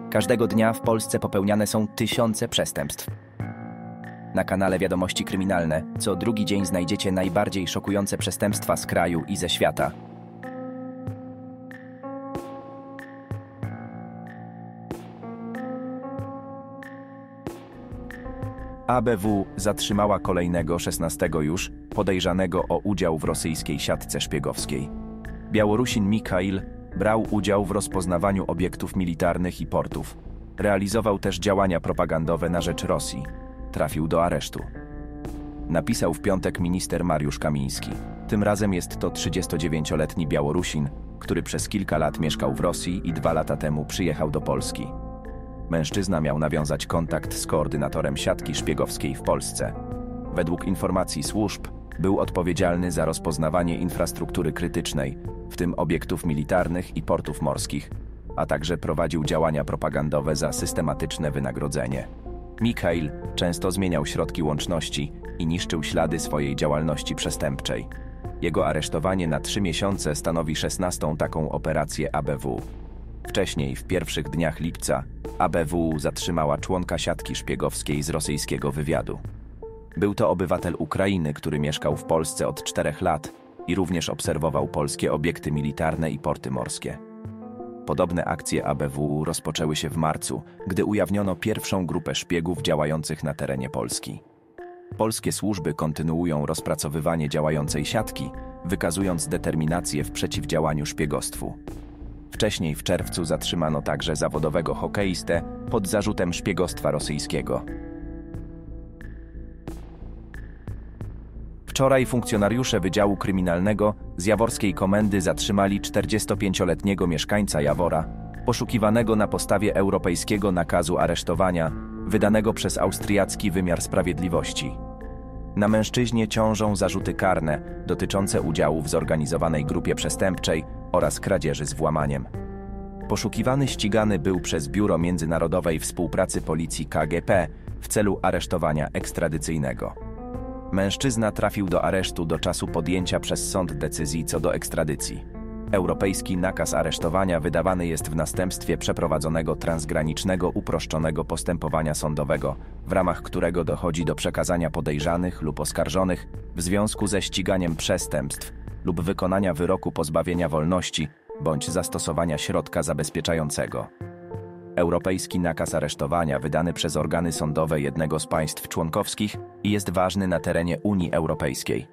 Każdego dnia w Polsce popełniane są tysiące przestępstw. Na kanale Wiadomości Kryminalne co drugi dzień znajdziecie najbardziej szokujące przestępstwa z kraju i ze świata. ABW zatrzymała kolejnego 16 już podejrzanego o udział w rosyjskiej siatce szpiegowskiej. Białorusin Mikhail brał udział w rozpoznawaniu obiektów militarnych i portów. Realizował też działania propagandowe na rzecz Rosji. Trafił do aresztu. Napisał w piątek minister Mariusz Kamiński. Tym razem jest to 39-letni Białorusin, który przez kilka lat mieszkał w Rosji i 2 lata temu przyjechał do Polski. Mężczyzna miał nawiązać kontakt z koordynatorem siatki szpiegowskiej w Polsce. Według informacji służb był odpowiedzialny za rozpoznawanie infrastruktury krytycznej, w tym obiektów militarnych i portów morskich, a także prowadził działania propagandowe za systematyczne wynagrodzenie. Mikhail często zmieniał środki łączności i niszczył ślady swojej działalności przestępczej. Jego aresztowanie na 3 miesiące stanowi 16. taką operację ABW. Wcześniej, w pierwszych dniach lipca, ABW zatrzymała członka siatki szpiegowskiej z rosyjskiego wywiadu. Był to obywatel Ukrainy, który mieszkał w Polsce od 4 lat i również obserwował polskie obiekty militarne i porty morskie. Podobne akcje ABW rozpoczęły się w marcu, gdy ujawniono pierwszą grupę szpiegów działających na terenie Polski. Polskie służby kontynuują rozpracowywanie działającej siatki, wykazując determinację w przeciwdziałaniu szpiegostwu. Wcześniej w czerwcu zatrzymano także zawodowego hokeistę pod zarzutem szpiegostwa rosyjskiego. Wczoraj funkcjonariusze Wydziału Kryminalnego z Jaworskiej Komendy zatrzymali 45-letniego mieszkańca Jawora, poszukiwanego na podstawie europejskiego nakazu aresztowania, wydanego przez austriacki wymiar sprawiedliwości. Na mężczyźnie ciążą zarzuty karne dotyczące udziału w zorganizowanej grupie przestępczej oraz kradzieży z włamaniem. Poszukiwany ścigany był przez Biuro Międzynarodowej Współpracy Policji KGP w celu aresztowania ekstradycyjnego. Mężczyzna trafił do aresztu do czasu podjęcia przez sąd decyzji co do ekstradycji. Europejski nakaz aresztowania wydawany jest w następstwie przeprowadzonego transgranicznego uproszczonego postępowania sądowego, w ramach którego dochodzi do przekazania podejrzanych lub oskarżonych w związku ze ściganiem przestępstw lub wykonania wyroku pozbawienia wolności bądź zastosowania środka zabezpieczającego. Europejski nakaz aresztowania wydany przez organy sądowe jednego z państw członkowskich i jest ważny na terenie Unii Europejskiej.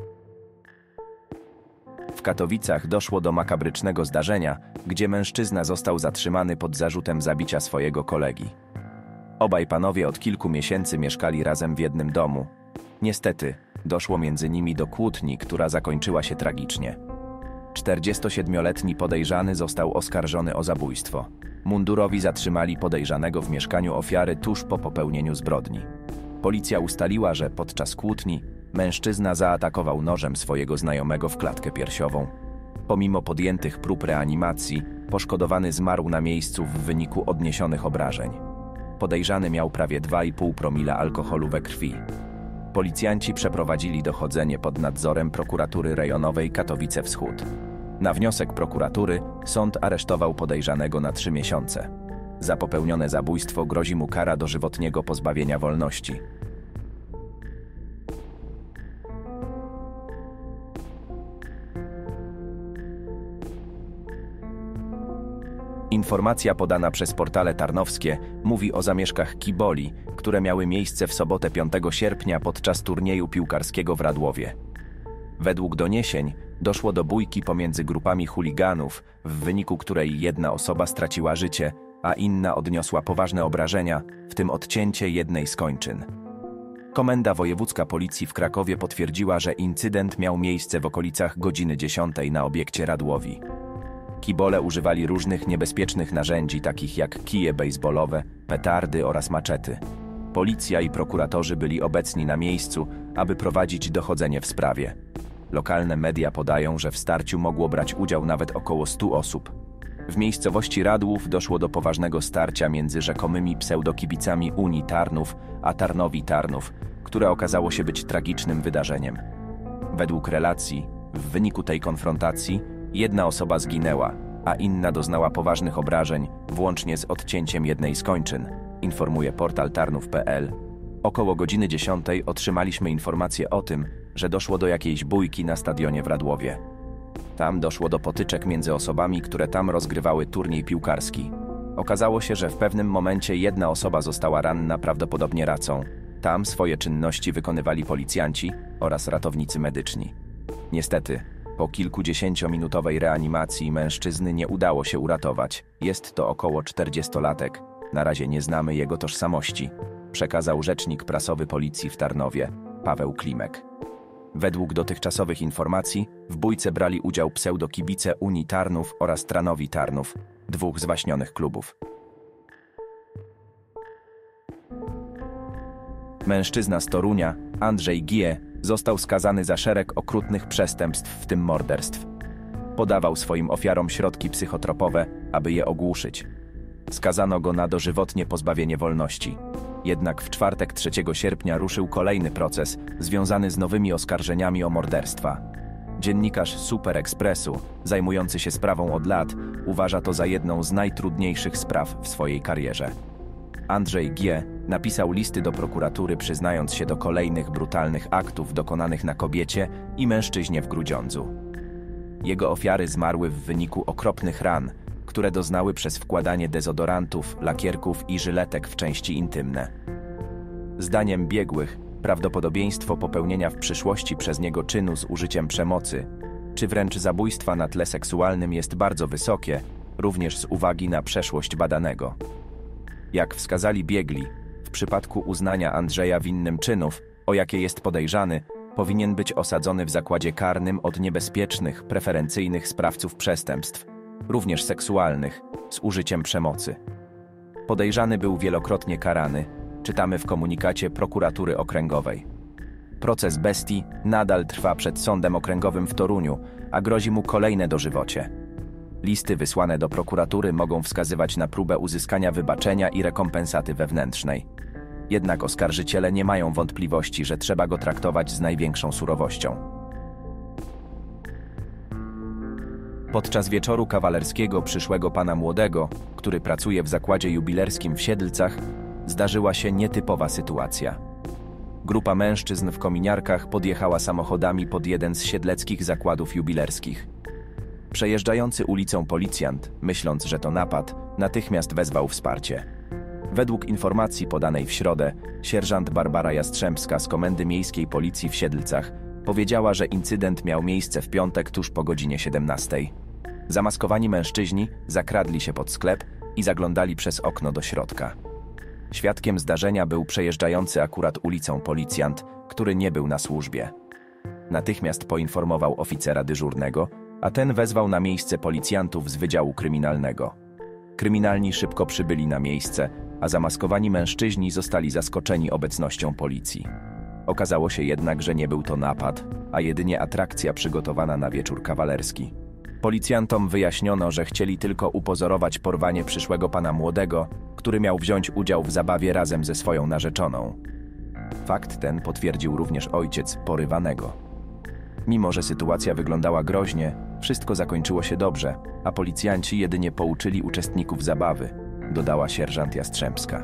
W Katowicach doszło do makabrycznego zdarzenia, gdzie mężczyzna został zatrzymany pod zarzutem zabicia swojego kolegi. Obaj panowie od kilku miesięcy mieszkali razem w jednym domu. Niestety, doszło między nimi do kłótni, która zakończyła się tragicznie. 47-letni podejrzany został oskarżony o zabójstwo. Mundurowi zatrzymali podejrzanego w mieszkaniu ofiary tuż po popełnieniu zbrodni. Policja ustaliła, że podczas kłótni mężczyzna zaatakował nożem swojego znajomego w klatkę piersiową. Pomimo podjętych prób reanimacji, poszkodowany zmarł na miejscu w wyniku odniesionych obrażeń. Podejrzany miał prawie 2,5 promila alkoholu we krwi. Policjanci przeprowadzili dochodzenie pod nadzorem prokuratury rejonowej Katowice Wschód. Na wniosek prokuratury sąd aresztował podejrzanego na 3 miesiące. Za popełnione zabójstwo grozi mu kara dożywotniego pozbawienia wolności. Informacja podana przez portale tarnowskie mówi o zamieszkach kiboli, które miały miejsce w sobotę 5 sierpnia podczas turnieju piłkarskiego w Radłowie. Według doniesień doszło do bójki pomiędzy grupami chuliganów, w wyniku której jedna osoba straciła życie, a inna odniosła poważne obrażenia, w tym odcięcie jednej z kończyn. Komenda Wojewódzka Policji w Krakowie potwierdziła, że incydent miał miejsce w okolicach godziny 10 na obiekcie Radłowi. Kibole używali różnych niebezpiecznych narzędzi, takich jak kije bejsbolowe, petardy oraz maczety. Policja i prokuratorzy byli obecni na miejscu, aby prowadzić dochodzenie w sprawie. Lokalne media podają, że w starciu mogło brać udział nawet około 100 osób. W miejscowości Radłów doszło do poważnego starcia między rzekomymi pseudokibicami Unii Tarnów a Tarnowi Tarnów, które okazało się być tragicznym wydarzeniem. Według relacji, w wyniku tej konfrontacji jedna osoba zginęła, a inna doznała poważnych obrażeń, włącznie z odcięciem jednej z kończyn, informuje portal Tarnów.pl. Około godziny 10 otrzymaliśmy informację o tym, że doszło do jakiejś bójki na stadionie w Radłowie. Tam doszło do potyczek między osobami, które tam rozgrywały turniej piłkarski. Okazało się, że w pewnym momencie jedna osoba została ranna, prawdopodobnie racą. Tam swoje czynności wykonywali policjanci oraz ratownicy medyczni. Niestety, po kilkudziesięciominutowej reanimacji mężczyzny nie udało się uratować. Jest to około 40-latek. Na razie nie znamy jego tożsamości, przekazał rzecznik prasowy policji w Tarnowie, Paweł Klimek. Według dotychczasowych informacji w bójce brali udział pseudokibice Unii Tarnów oraz Tranowi Tarnów, dwóch zwaśnionych klubów. Mężczyzna z Torunia, Andrzej G., został skazany za szereg okrutnych przestępstw, w tym morderstw. Podawał swoim ofiarom środki psychotropowe, aby je ogłuszyć. Skazano go na dożywotnie pozbawienie wolności. Jednak w czwartek 3 sierpnia ruszył kolejny proces związany z nowymi oskarżeniami o morderstwa. Dziennikarz Super Expressu, zajmujący się sprawą od lat, uważa to za jedną z najtrudniejszych spraw w swojej karierze. Andrzej G. napisał listy do prokuratury, przyznając się do kolejnych brutalnych aktów dokonanych na kobiecie i mężczyźnie w Grudziądzu. Jego ofiary zmarły w wyniku okropnych ran, które doznały przez wkładanie dezodorantów, lakierków i żyletek w części intymne. Zdaniem biegłych, prawdopodobieństwo popełnienia w przyszłości przez niego czynu z użyciem przemocy, czy wręcz zabójstwa na tle seksualnym jest bardzo wysokie, również z uwagi na przeszłość badanego. Jak wskazali biegli, w przypadku uznania Andrzeja winnym czynów, o jakie jest podejrzany, powinien być osadzony w zakładzie karnym od niebezpiecznych, preferencyjnych sprawców przestępstw, również seksualnych, z użyciem przemocy. Podejrzany był wielokrotnie karany, czytamy w komunikacie prokuratury okręgowej. Proces bestii nadal trwa przed Sądem Okręgowym w Toruniu, a grozi mu kolejne dożywocie. Listy wysłane do prokuratury mogą wskazywać na próbę uzyskania wybaczenia i rekompensaty wewnętrznej. Jednak oskarżyciele nie mają wątpliwości, że trzeba go traktować z największą surowością. Podczas wieczoru kawalerskiego przyszłego pana młodego, który pracuje w zakładzie jubilerskim w Siedlcach, zdarzyła się nietypowa sytuacja. Grupa mężczyzn w kominiarkach podjechała samochodami pod jeden z siedleckich zakładów jubilerskich. Przejeżdżający ulicą policjant, myśląc, że to napad, natychmiast wezwał wsparcie. Według informacji podanej w środę, sierżant Barbara Jastrzębska z Komendy Miejskiej Policji w Siedlcach powiedziała, że incydent miał miejsce w piątek tuż po godzinie 17. Zamaskowani mężczyźni zakradli się pod sklep i zaglądali przez okno do środka. Świadkiem zdarzenia był przejeżdżający akurat ulicą policjant, który nie był na służbie. Natychmiast poinformował oficera dyżurnego, a ten wezwał na miejsce policjantów z Wydziału Kryminalnego. Kryminalni szybko przybyli na miejsce, a zamaskowani mężczyźni zostali zaskoczeni obecnością policji. Okazało się jednak, że nie był to napad, a jedynie atrakcja przygotowana na wieczór kawalerski. Policjantom wyjaśniono, że chcieli tylko upozorować porwanie przyszłego pana młodego, który miał wziąć udział w zabawie razem ze swoją narzeczoną. Fakt ten potwierdził również ojciec porywanego. Mimo że sytuacja wyglądała groźnie, wszystko zakończyło się dobrze, a policjanci jedynie pouczyli uczestników zabawy, dodała sierżant Jastrzębska.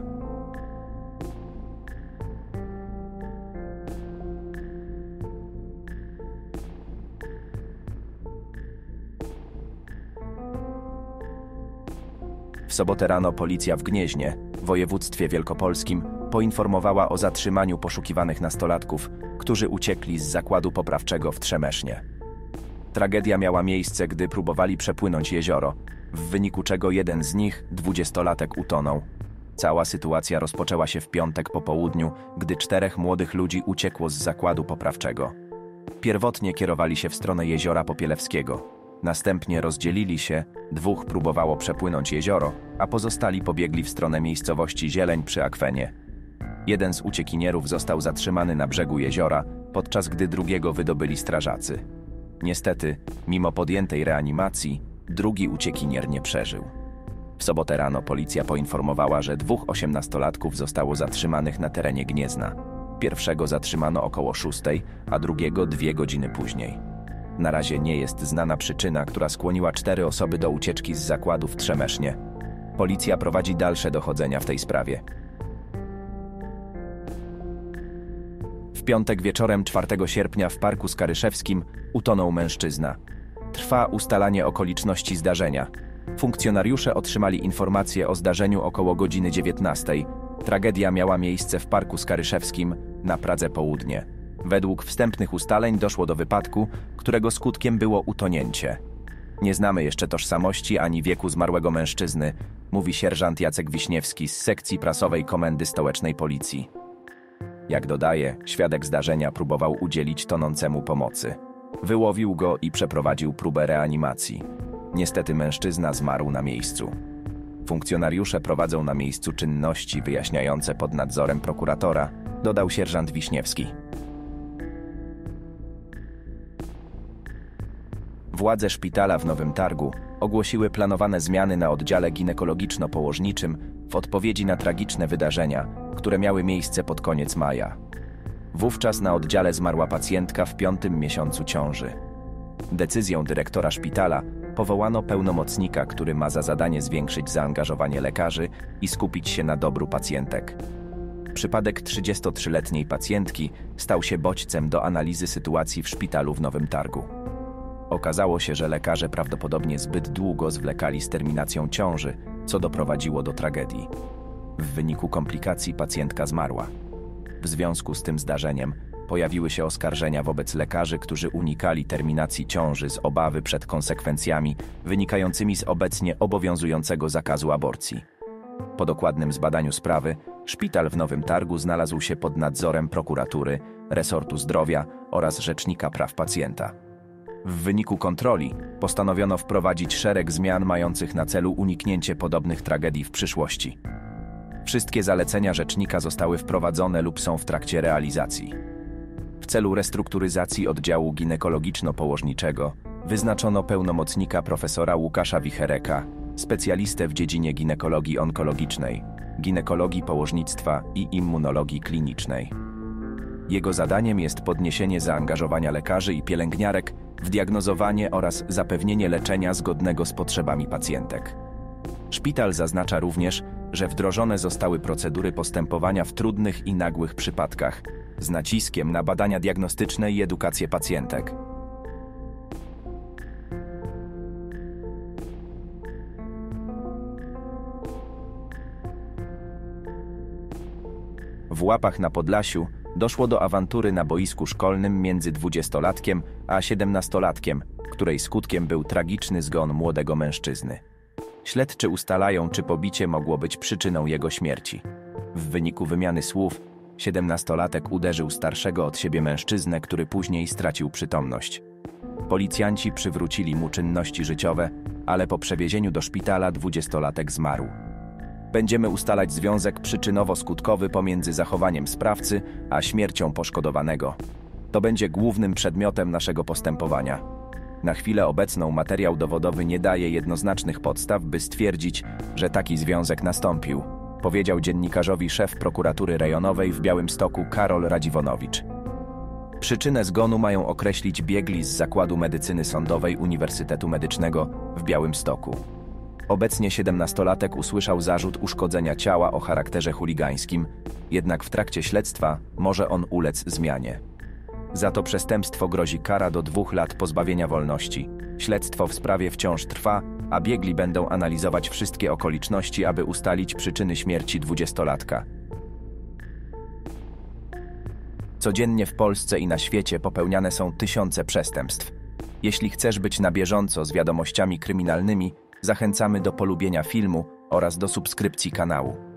W sobotę rano policja w Gnieźnie, w województwie wielkopolskim, poinformowała o zatrzymaniu poszukiwanych nastolatków, którzy uciekli z zakładu poprawczego w Trzemesznie. Tragedia miała miejsce, gdy próbowali przepłynąć jezioro, w wyniku czego jeden z nich, 20-latek, utonął. Cała sytuacja rozpoczęła się w piątek po południu, gdy 4 młodych ludzi uciekło z zakładu poprawczego. Pierwotnie kierowali się w stronę jeziora Popielewskiego. Następnie rozdzielili się, 2 próbowało przepłynąć jezioro, a pozostali pobiegli w stronę miejscowości Zieleń przy Akwenie. Jeden z uciekinierów został zatrzymany na brzegu jeziora, podczas gdy drugiego wydobyli strażacy. Niestety, mimo podjętej reanimacji, drugi uciekinier nie przeżył. W sobotę rano policja poinformowała, że 2 osiemnastolatków zostało zatrzymanych na terenie Gniezna. Pierwszego zatrzymano około 6, a drugiego 2 godziny później. Na razie nie jest znana przyczyna, która skłoniła 4 osoby do ucieczki z zakładu w Trzemesznie. Policja prowadzi dalsze dochodzenia w tej sprawie. W piątek wieczorem 4 sierpnia w Parku Skaryszewskim utonął mężczyzna. Trwa ustalanie okoliczności zdarzenia. Funkcjonariusze otrzymali informację o zdarzeniu około godziny 19. Tragedia miała miejsce w Parku Skaryszewskim na Pradze Południe. Według wstępnych ustaleń doszło do wypadku, którego skutkiem było utonięcie. Nie znamy jeszcze tożsamości ani wieku zmarłego mężczyzny, mówi sierżant Jacek Wiśniewski z sekcji prasowej Komendy Stołecznej Policji. Jak dodaje, świadek zdarzenia próbował udzielić tonącemu pomocy. Wyłowił go i przeprowadził próbę reanimacji. Niestety mężczyzna zmarł na miejscu. Funkcjonariusze prowadzą na miejscu czynności wyjaśniające pod nadzorem prokuratora, dodał sierżant Wiśniewski. Władze szpitala w Nowym Targu ogłosiły planowane zmiany na oddziale ginekologiczno-położniczym w odpowiedzi na tragiczne wydarzenia, które miały miejsce pod koniec maja. Wówczas na oddziale zmarła pacjentka w 5. miesiącu ciąży. Decyzją dyrektora szpitala powołano pełnomocnika, który ma za zadanie zwiększyć zaangażowanie lekarzy i skupić się na dobru pacjentek. Przypadek 33-letniej pacjentki stał się bodźcem do analizy sytuacji w szpitalu w Nowym Targu. Okazało się, że lekarze prawdopodobnie zbyt długo zwlekali z terminacją ciąży, co doprowadziło do tragedii. W wyniku komplikacji pacjentka zmarła. W związku z tym zdarzeniem pojawiły się oskarżenia wobec lekarzy, którzy unikali terminacji ciąży z obawy przed konsekwencjami wynikającymi z obecnie obowiązującego zakazu aborcji. Po dokładnym zbadaniu sprawy, szpital w Nowym Targu znalazł się pod nadzorem prokuratury, resortu zdrowia oraz Rzecznika Praw Pacjenta. W wyniku kontroli postanowiono wprowadzić szereg zmian mających na celu uniknięcie podobnych tragedii w przyszłości. Wszystkie zalecenia rzecznika zostały wprowadzone lub są w trakcie realizacji. W celu restrukturyzacji oddziału ginekologiczno-położniczego wyznaczono pełnomocnika profesora Łukasza Wichereka, specjalistę w dziedzinie ginekologii onkologicznej, ginekologii położnictwa i immunologii klinicznej. Jego zadaniem jest podniesienie zaangażowania lekarzy i pielęgniarek w diagnozowanie oraz zapewnienie leczenia zgodnego z potrzebami pacjentek. Szpital zaznacza również, że wdrożone zostały procedury postępowania w trudnych i nagłych przypadkach, z naciskiem na badania diagnostyczne i edukację pacjentek. W Łapach na Podlasiu doszło do awantury na boisku szkolnym między 20-latkiem a 17-latkiem, której skutkiem był tragiczny zgon młodego mężczyzny. Śledczy ustalają, czy pobicie mogło być przyczyną jego śmierci. W wyniku wymiany słów 17-latek uderzył starszego od siebie mężczyznę, który później stracił przytomność. Policjanci przywrócili mu czynności życiowe, ale po przewiezieniu do szpitala 20-latek zmarł. Będziemy ustalać związek przyczynowo-skutkowy pomiędzy zachowaniem sprawcy a śmiercią poszkodowanego. To będzie głównym przedmiotem naszego postępowania. Na chwilę obecną materiał dowodowy nie daje jednoznacznych podstaw, by stwierdzić, że taki związek nastąpił, powiedział dziennikarzowi szef prokuratury rejonowej w Białymstoku Karol Radziwonowicz. Przyczynę zgonu mają określić biegli z Zakładu Medycyny Sądowej Uniwersytetu Medycznego w Białymstoku. Obecnie 17-latek usłyszał zarzut uszkodzenia ciała o charakterze chuligańskim, jednak w trakcie śledztwa może on ulec zmianie. Za to przestępstwo grozi kara do 2 lat pozbawienia wolności. Śledztwo w sprawie wciąż trwa, a biegli będą analizować wszystkie okoliczności, aby ustalić przyczyny śmierci 20-latka. Codziennie w Polsce i na świecie popełniane są tysiące przestępstw. Jeśli chcesz być na bieżąco z wiadomościami kryminalnymi, zachęcamy do polubienia filmu oraz do subskrypcji kanału.